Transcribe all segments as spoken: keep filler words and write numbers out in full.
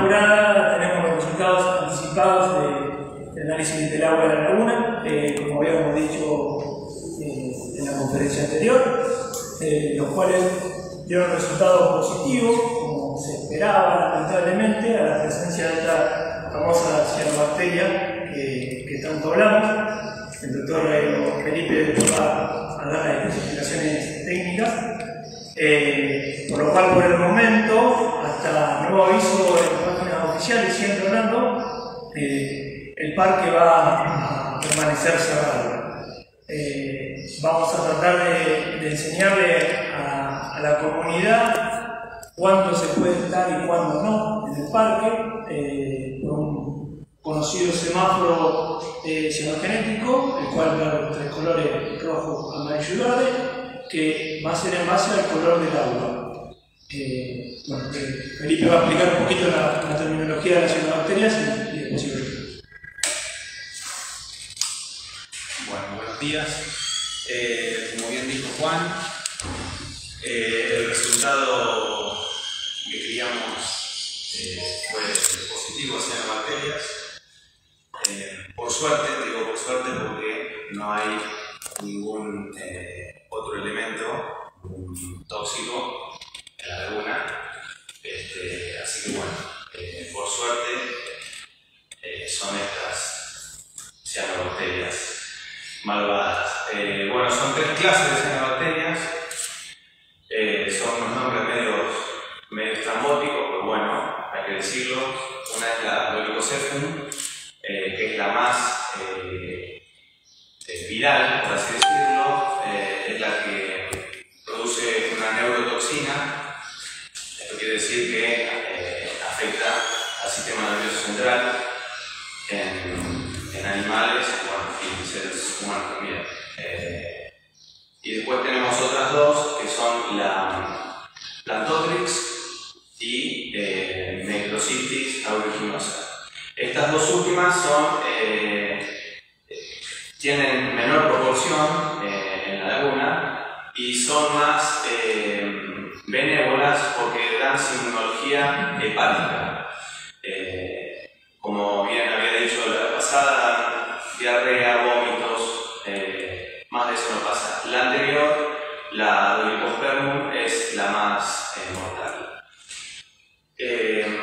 apurada, tenemos los resultados anticipados de, del análisis del agua de la laguna, eh, como habíamos dicho eh, en la conferencia anterior, eh, los cuales dieron resultados positivos, como se esperaba lamentablemente, a la presencia de esta famosa cianobacteria que, que tanto hablamos. El doctor eh, Felipe va a dar las especificaciones técnicas, eh, por lo cual por el momento, hasta nuevo aviso en las páginas oficiales, siempre hablando, eh, el parque va a permanecer cerrado. Eh, vamos a tratar de, de enseñarle a, a la comunidad cuándo se puede estar y cuándo no en el parque, eh, por un conocido semáforo eh, cianogenético, el cual da los tres colores rojo, amarillo y verde, que va a ser en base al color del agua. Eh, bueno, eh, Felipe va a explicar un poquito la, la terminología de las cianobacterias y, y después sigo yo. Bueno, buenos días. Eh, como bien dijo Juan, eh, el resultado que queríamos eh, fue positivo hacia las bacterias. Eh, por suerte, digo por suerte porque no hay ningún eh, otro elemento un tóxico en la laguna. Este, así que bueno, eh, por suerte eh, son estas cianobacterias malvadas. Eh, bueno, son tres clases de cianobacterias. Eh, son unos nombres medio, medio estrambóticos, pero bueno, hay que decirlo. Una es la Dolichocephalus, eh, que es la más eh, eh, viral, por así decirlo. Eh, es la que produce una neurotoxina. Esto quiere decir que eh, afecta al sistema nervioso central en, en animales, bueno, y en seres humanos también. Eh, y después tenemos otras dos, que son la Plantotrix y eh, Necrocystis aeruginosa. Estas dos últimas son, eh, tienen menor proporción eh, en la laguna y son más eh, benévolas porque dan simbología hepática. Eh, como bien había dicho la vez pasada, diarrea, vómitos, eh, más de eso no pasa. La anterior, la Dolichospermum, es la más eh, mortal. Eh,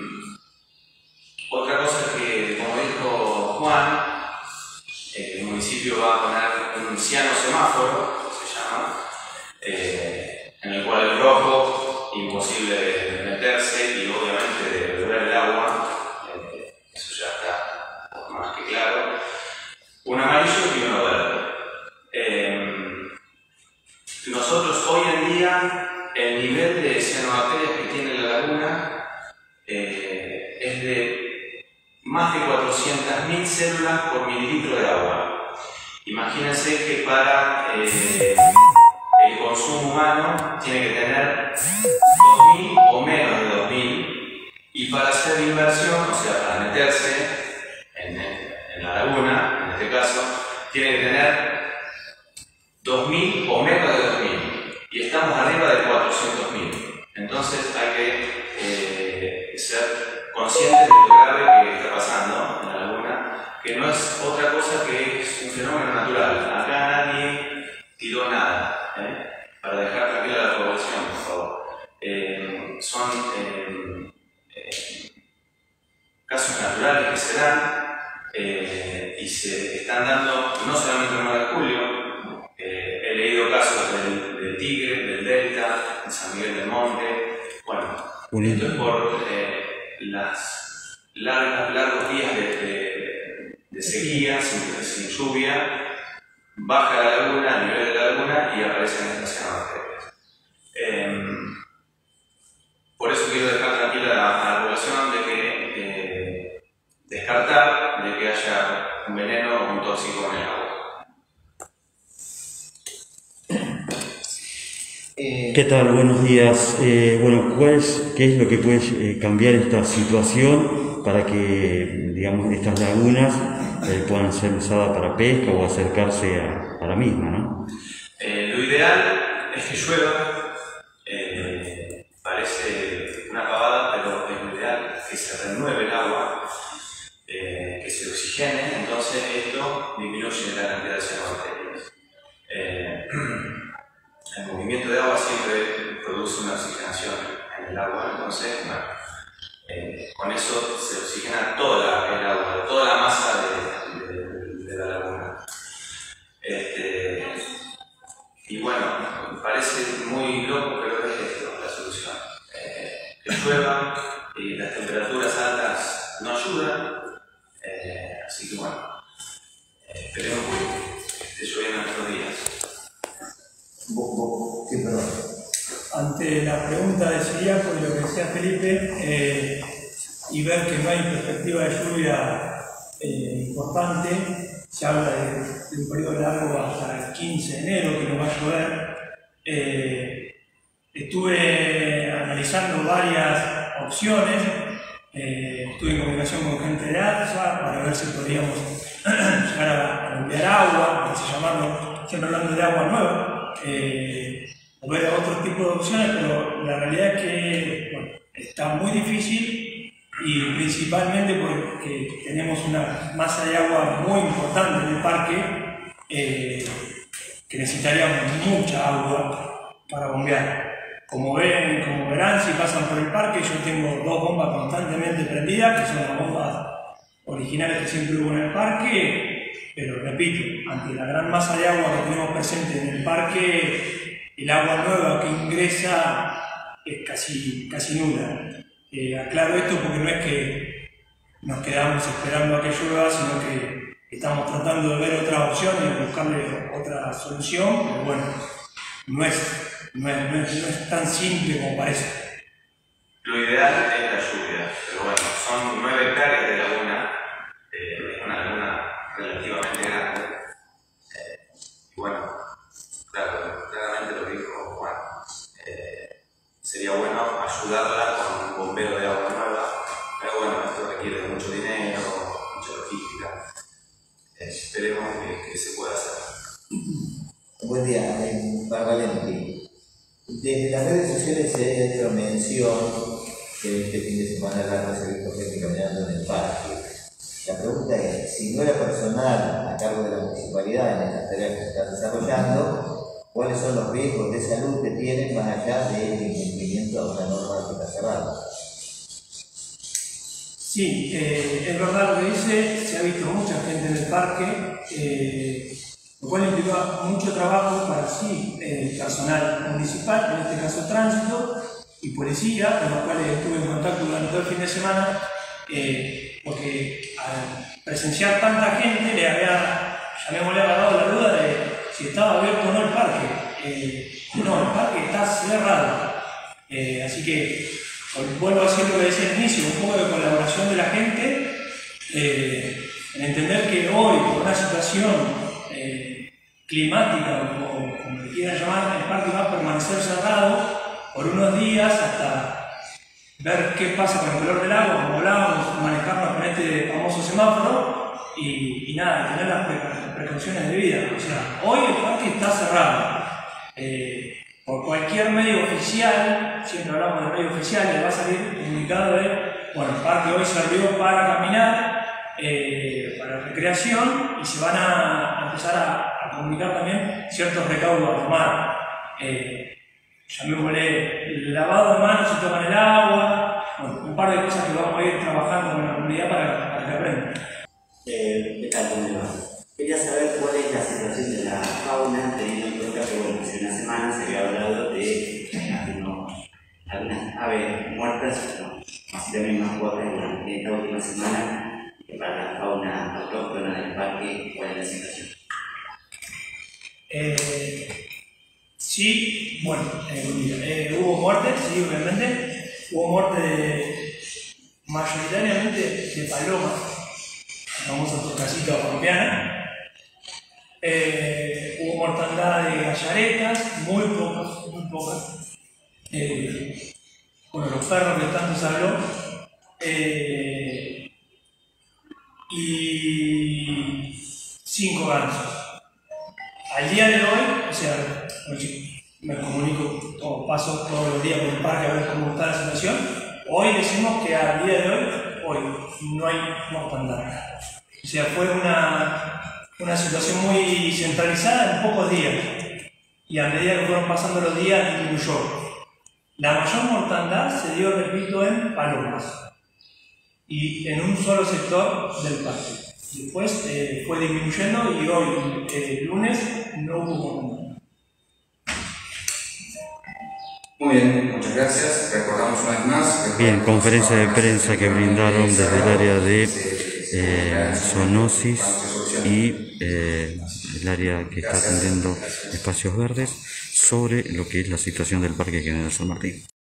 otra cosa que, como dijo Juan, eh, el municipio va a poner un cianosemáforo, se llama, eh, en el cual el rojo, imposible de meterse y obviamente de beber el agua, eh, eso ya está más que claro. Un amarillo y uno verde. Eh, nosotros hoy en día, el nivel de cianobacterias que tiene la laguna eh, es de más de cuatrocientas mil células por mililitro de agua. Imagínense que para eh, el consumo humano tiene que tener dos mil o menos de dos mil, y para hacer inversión, o sea, para meterse en, en la laguna, en este caso, tiene que tener dos mil o menos de dos mil, y estamos arriba de cuatrocientos mil. Entonces hay que eh, ser conscientes de lo grave que está pasando en la laguna, que no es otra cosa que es un fenómeno natural. Acá nadie tiró nada, ¿eh? Para dejar tranquila a la población, por favor. Eh, son eh, eh, casos naturales que se dan eh, y se están dando no solamente el nueve de julio. Eh, he leído casos del, del Tigre, del Delta, de San Miguel del Monte. Bueno, esto es por eh, las largas, largos días de, de, de sequía, sin, sin lluvia. Baja la laguna, a nivel de la laguna, y aparecen estas cianobacterias. Eh, por eso quiero dejar tranquila a, a la población de que eh, descartar de que haya un veneno o un tóxico en el agua. ¿Qué tal? Buenos días. Eh, bueno, ¿cuál es, ¿qué es lo que puede eh, cambiar esta situación para que, digamos, estas lagunas eh, puedan ser usadas para pesca o acercarse a, a la misma, ¿no? Eh, lo ideal es que llueva. Eh, parece una pavada, pero es lo ideal que se entonces, bueno, eh, con eso se oxigena toda la, el agua, toda la masa de, de, de la laguna. Este, y bueno, parece muy loco, pero es esto la solución. Eh, que llueva y las temperaturas altas no ayudan, eh, así que bueno, eh, esperemos que esté lloviendo en estos días. Sí, perdón. Ante la pregunta de Siriaco y lo que decía Felipe, eh, y ver que no hay perspectiva de lluvia eh, importante, se habla de, de un periodo largo hasta el quince de enero que no va a llover. Eh, estuve analizando varias opciones, eh, estuve en comunicación con gente de ATSA para ver si podríamos llegar a enviar agua, así llamarlo, siempre hablando de agua nueva. Eh, o ver otro tipo de opciones, pero la realidad es que bueno, está muy difícil y principalmente porque tenemos una masa de agua muy importante en el parque eh, que necesitaríamos mucha agua para bombear. Como ven, como verán, si pasan por el parque, yo tengo dos bombas constantemente prendidas, que son las bombas originales que siempre hubo en el parque, pero repito, ante la gran masa de agua que tenemos presente en el parque, el agua nueva que ingresa es casi, casi nula. Eh, aclaro esto porque no es que nos quedamos esperando a que llueva, sino que estamos tratando de ver otras opciones y buscarle otra solución, pero bueno, no es, no es, no es, no es tan simple como parece. Lo ideal es la lluvia, pero bueno, son nueve hectáreas de laguna, eh, es una laguna relativamente grande, eh, y bueno, claro, claramente lo dijo Juan, eh, sería bueno ayudarla con un bombeo de agua nueva, pero bueno, esto requiere de mucho dinero, mucha logística, eh, esperemos que, que se pueda hacer. Buen día, para Valenti. Desde las redes sociales se ha hecho mención que este fin de semana largo se ha visto gente caminando en el parque. La pregunta es, si no era personal a cargo de la municipalidad en estas tareas que están desarrollando, ¿cuáles son los riesgos de salud que tienen más allá del incumplimiento de una norma que está cerrada? Sí, eh, es verdad lo que dice, se ha visto mucha gente en el parque, eh, lo cual implica mucho trabajo para sí, eh, personal municipal, en este caso tránsito y policía, con los cuales estuve en contacto durante todo el fin de semana, eh, porque al presenciar tanta gente le había, ya me había dado la duda de si estaba abierto o no el parque. Eh, no, el parque está cerrado, eh, así que vuelvo a decir lo que decía al inicio, un poco de colaboración de la gente, eh, en entender que hoy, por una situación eh, climática, o como le quieran llamar, el parque va a permanecer cerrado por unos días hasta ver qué pasa con el color del agua, como hablábamos, manejarnos con este famoso semáforo y, y nada, tener las, pre las precauciones debidas. O sea, hoy el parque está cerrado. Eh, por cualquier medio oficial, siempre hablamos de medio oficial, le va a salir comunicado de, bueno, el parque hoy sirvió para caminar, eh, para recreación, y se van a, a empezar a, a comunicar también ciertos recaudos a tomar. Eh, llamémosle el lavado de manos si toman el agua, bueno, un par de cosas que vamos a ir trabajando con la comunidad para, para que aprendan. Eh, ¿Qué tal? ¿Cómo le va? Quería saber cuál es la situación de la fauna, teniendo en cuenta que bueno, hace una semana se había hablado de algunos, algunas aves muertas, no, así también más guapas en esta última semana, que para la fauna autóctona del parque, ¿cuál es la situación? Eh, sí, bueno, eh, eh, hubo muertes, sí, obviamente, hubo muerte mayoritariamente de palomas, la famosa tocasita colombiana. Eh, hubo mortandad de gallaretas, muy pocas, muy pocas. Eh, bueno, los perros que tanto se habló. Eh, y cinco gansos. Al día de hoy, o sea, me comunico, o paso todos los días por el parque a ver cómo está la situación. Hoy decimos que al día de hoy, hoy no hay mortandad. O sea, fue una. Una situación muy centralizada en pocos días, y a medida que fueron pasando los días disminuyó. La mayor mortandad se dio, repito, en palomas y en un solo sector del parque. Después eh, fue disminuyendo y hoy, eh, lunes, no hubo mortandad. Muy bien, muchas gracias. Recordamos una vez más. Bien, conferencia de prensa que brindaron desde el área de eh, zoonosis y eh, el área que está atendiendo espacios verdes sobre lo que es la situación del Parque General San Martín.